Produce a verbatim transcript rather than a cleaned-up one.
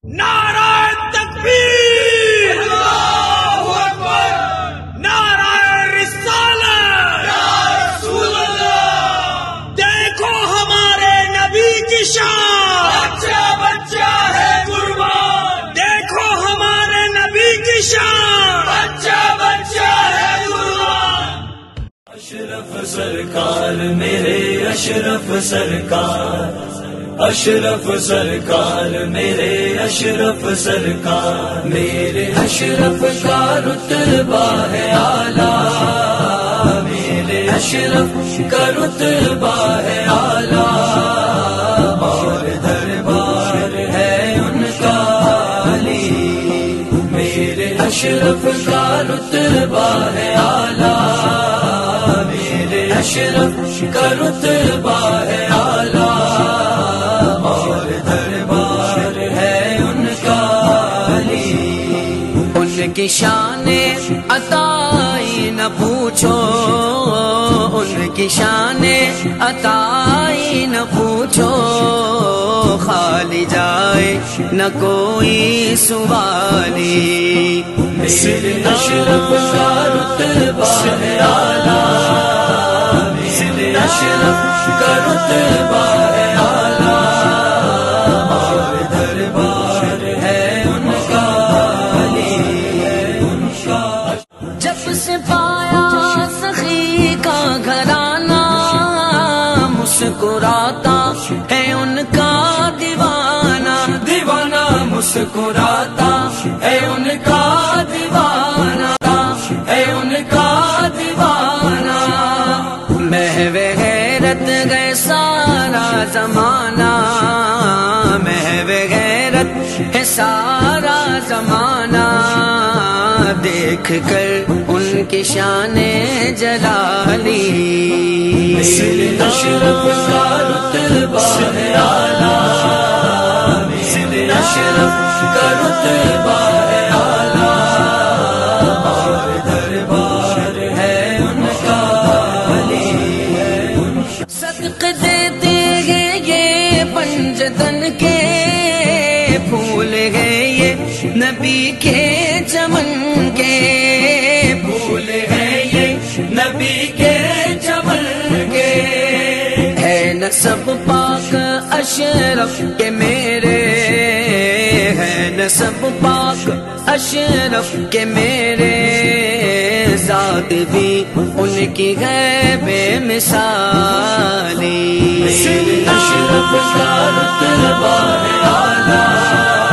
نعرہ تکبیر، اللہ اکبر، نعرہ رسالت، یا رسول اللہ، دیکھو ہمارے نبی کی شان، بچہ بچہ ہے قربان، دیکھو ہمارے نبی کی شان، بچہ بچہ ہے قربان۔ اشرف سرکار میرے اشرف سرکار، اشرف سرکار میرے اشرف سرکار، میرے اشرف کا رتبہ ہے اعلیٰ، میرے اشرف کا رتبہ ہے اعلیٰ، اور دربار ہے ان کا علی، میرے اشرف کا رتبہ ہے اعلیٰ، میرے اشرف کا رتبہ ہے اعلیٰ، اور دربار ہے ان کا علی، ان کی شان عطائی نہ پوچھو، ان کی شان عطائی نہ پوچھو، خالی جائے نہ کوئی سوالی، میرے اشرف کا رتبہ ہے اعلیٰ، میرے اشرف کا رتبہ ہے اعلیٰ، اور دربار ہے ان کا علی، ان کا۔ جب سے پایا سخی کا گھرانہ، مسکراتا ہے ان کا دیوانہ، دیوانہ مسکراتا ہے ان کا دیوانہ، ہے ان کا دیوانہ، محو غیرت گئے سارا زمانہ، محو غیرت ہے سارا زمانہ، دیکھ کر ان کی شان جلالی، میرے اشرف کا رتبہ ہے اعلیٰ، میرے اشرف کا رتبہ ہے اعلیٰ، اور دربار ہے ان کا علی، صدق دیتے ہیں یہ پنجتن کے پھول ہیں، یہ نبی کے چمن کے پھول ہیں، یہ نبی کے چمن کے، ہے نسب پاک اشرف کے میرے، ہے نسب پاک اشرف کے میرے، ذات بھی ان کی ہے بے مثالی، میرے اشرف کا رتبہ ہے اعلیٰ،